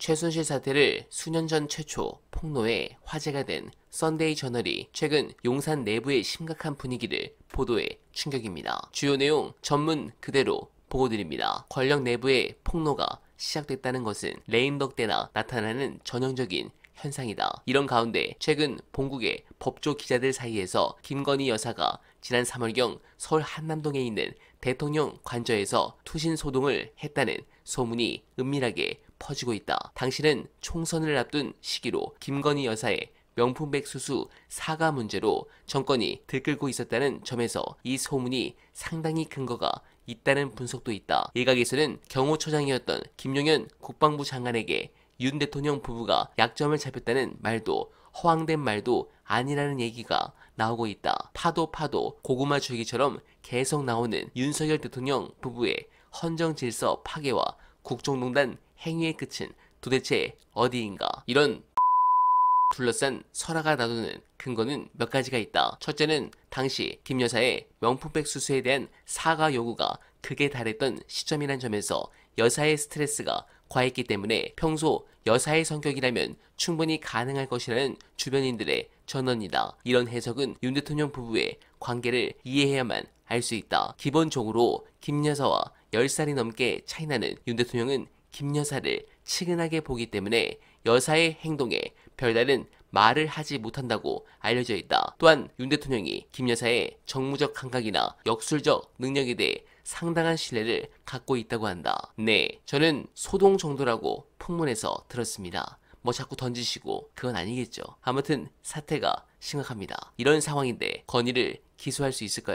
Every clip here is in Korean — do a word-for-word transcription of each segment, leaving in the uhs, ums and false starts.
최순실 사태를 수년 전 최초 폭로해 화제가 된 썬데이 저널이 최근 용산 내부의 심각한 분위기를 보도해 충격입니다. 주요 내용 전문 그대로 보고드립니다. 권력 내부의 폭로가 시작됐다는 것은 레임덕 때나 나타나는 전형적인 현상이다. 이런 가운데 최근 본국의 법조 기자들 사이에서 김건희 여사가 지난 삼월경 서울 한남동에 있는 대통령 관저에서 투신 소동을 했다는 소문이 은밀하게 퍼지고 있다. 당시는 총선을 앞둔 시기로 김건희 여사의 명품백 수수 사과 문제로 정권이 들끓고 있었다는 점에서 이 소문이 상당히 근거가 있다는 분석도 있다. 일각에서는 경호처장이었던 김용현 국방부 장관에게 윤 대통령 부부가 약점을 잡혔다는 말도 허황된 말도 아니라는 얘기가 나오고 있다. 파도 파도 고구마 줄기처럼 계속 나오는 윤석열 대통령 부부의 헌정질서 파괴와 국정농단 행위의 끝은 도대체 어디인가? 이런 둘러싼 설화가 나도는 근거는 몇 가지가 있다. 첫째는 당시 김 여사의 명품백 수수에 대한 사과 요구가 극에 달했던 시점이란 점에서 여사의 스트레스가 과했기 때문에 평소 여사의 성격이라면 충분히 가능할 것이라는 주변인들의 전언이다. 이런 해석은 윤 대통령 부부의 관계를 이해해야만 알 수 있다. 기본적으로 김 여사와 열 살이 넘게 차이나는 윤 대통령은 김 여사를 치근하게 보기 때문에 여사의 행동에 별다른 말을 하지 못한다고 알려져 있다. 또한 윤 대통령이 김 여사의 정무적 감각이나 역술적 능력에 대해 상당한 신뢰를 갖고 있다고 한다. 네, 저는 소동 정도라고 풍문에서 들었습니다. 뭐 자꾸 던지시고 그건 아니겠죠. 아무튼 사태가 심각합니다. 이런 상황인데 건의를 기소할 수 있을까요?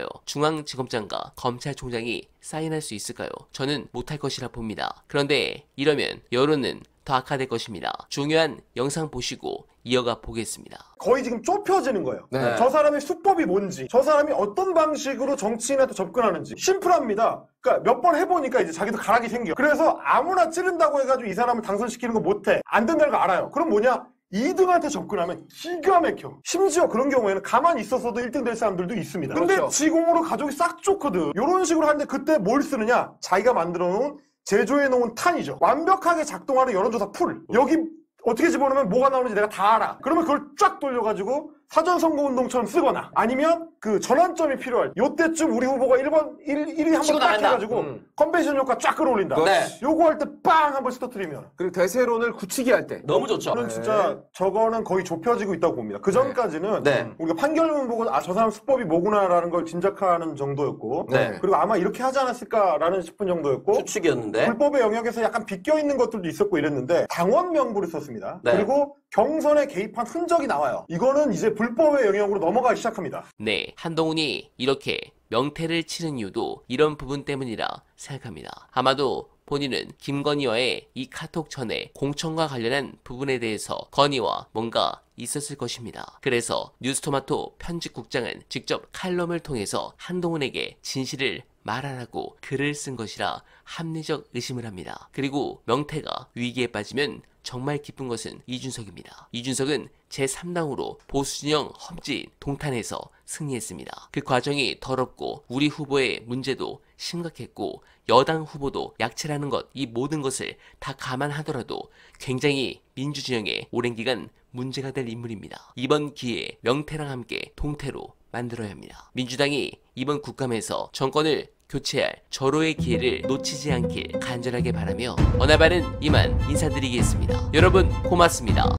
중앙지검장과 검찰총장이 사인할 수 있을까요? 저는 못할 것이라 봅니다. 그런데 이러면 여론은 더 악화될 것입니다. 중요한 영상 보시고 이어가 보겠습니다. 거의 지금 좁혀지는 거예요. 네. 저 사람의 수법이 뭔지, 저 사람이 어떤 방식으로 정치인한테 접근하는지 심플합니다. 그러니까 몇 번 해보니까 이제 자기도 가락이 생겨. 그래서 아무나 찌른다고 해가지고 이 사람을 당선시키는 거 못해. 안 된다는 거 알아요. 그럼 뭐냐? 이 등한테 접근하면 기가 막혀. 심지어 그런 경우에는 가만히 있었어도 일 등 될 사람들도 있습니다. 근데 그렇죠. 지공으로 가족이 싹 좋거든. 이런 식으로 하는데 그때 뭘 쓰느냐? 자기가 만들어 놓은 제조해 놓은 탄이죠. 완벽하게 작동하는 여론조사 풀. 여기 어떻게 집어넣으면 뭐가 나오는지 내가 다 알아. 그러면 그걸 쫙 돌려가지고 사전선거운동처럼 쓰거나 아니면 그 전환점이 필요할 요때쯤 우리 후보가 일 번, 일, 일 위 한 번 딱 해가지고 음. 컨벤션 효과 쫙 끌어올린다. 네. 요거 할 때 빵 한 번씩 터뜨리면 그리고 대세론을 굳히기 할 때 너무 좋죠. 저는 네. 진짜 저거는 거의 좁혀지고 있다고 봅니다. 그 전까지는 네. 우리가 판결문 보고 아, 저 사람 수법이 뭐구나라는 걸 짐작하는 정도였고 네. 그리고 아마 이렇게 하지 않았을까라는 싶은 정도였고 추측이었는데. 불법의 영역에서 약간 비껴 있는 것들도 있었고 이랬는데 당원 명부를 썼습니다. 네. 그리고 경선에 개입한 흔적이 나와요. 이거는 이제 불법의 영역으로 넘어가기 시작합니다. 네, 한동훈이 이렇게 명태를 치는 이유도 이런 부분 때문이라 생각합니다. 아마도 본인은 김건희와의 이 카톡 전에 공천과 관련한 부분에 대해서 건희와 뭔가 있었을 것입니다. 그래서 뉴스토마토 편집국장은 직접 칼럼을 통해서 한동훈에게 진실을 말하라고 글을 쓴 것이라 합리적 의심을 합니다. 그리고 명태가 위기에 빠지면 정말 기쁜 것은 이준석입니다. 이준석은 제삼 당으로 보수진영 험지인 동탄에서 승리했습니다. 그 과정이 더럽고 우리 후보의 문제도 심각했고 여당 후보도 약체라는 것, 이 모든 것을 다 감안하더라도 굉장히 민주진영에 오랜 기간 문제가 될 인물입니다. 이번 기회에 명태랑 함께 동태로 만들어야 합니다. 민주당이 이번 국감에서 정권을 교체할 절호의 기회를 놓치지 않길 간절하게 바라며 어나바는 이만 인사드리겠습니다. 여러분 고맙습니다.